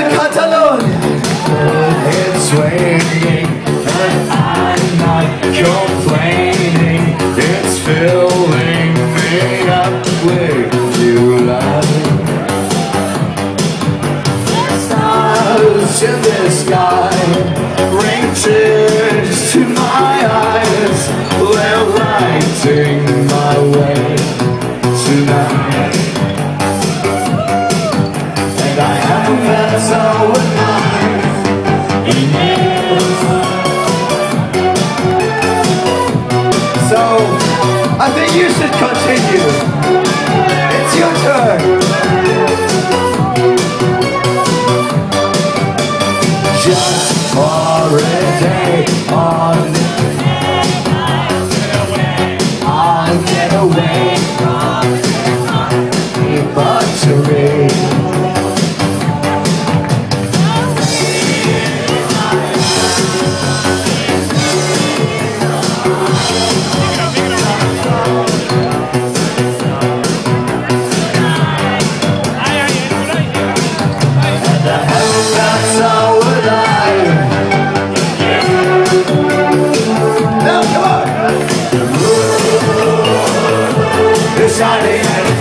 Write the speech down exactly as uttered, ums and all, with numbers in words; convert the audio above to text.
to Catalonia. It's raining and I'm not complaining. It's filling me up with new love. Stars in the sky bring tears to my eyes. They're lighting my way tonight. And I haven't been so alive in years. So, I think you should continue. It's your turn. Just for a day on I'll get away from debauchery. Shining